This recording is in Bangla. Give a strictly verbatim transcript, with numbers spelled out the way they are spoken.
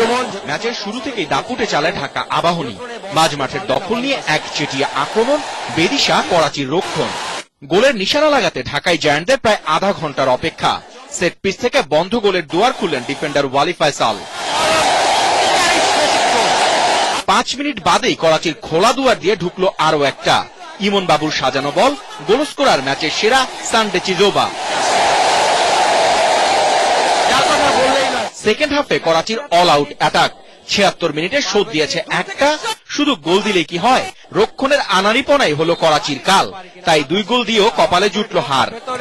ম্যাচের শুরু থেকেই দাপুটে চালায় ঢাকা আবাহনী। মাঝ মাঠের দখল নিয়ে এক চেটিয়া আক্রমণ, বেদিশা করাচির রক্ষণ। গোলের নিশানা লাগাতে ঢাকাই জায়ান্টদের প্রায় আধা ঘন্টার অপেক্ষা। সেট পিস থেকে বন্ধ গোলের দুয়ার খুললেন ডিফেন্ডার ওয়ালি ফয়সাল। পাঁচ মিনিট বাদেই করাচির খোলা দুয়ার দিয়ে ঢুকলো আরো একটা। ইমন বাবুর সাজানো বল, গোল স্কোরার ম্যাচের সেরা সানডে চিজোবা। সেকেন্ড হাফে করাচির অল আউট অ্যাটাক। ছিয়াত্তর মিনিটে শোধ দিয়েছে একটা। শুধু গোল দিলে কি হয়, রক্ষণের আনাড়িপনাই হলো করাচির কাল। তাই দুই গোল দিয়েও কপালে জুটল হার।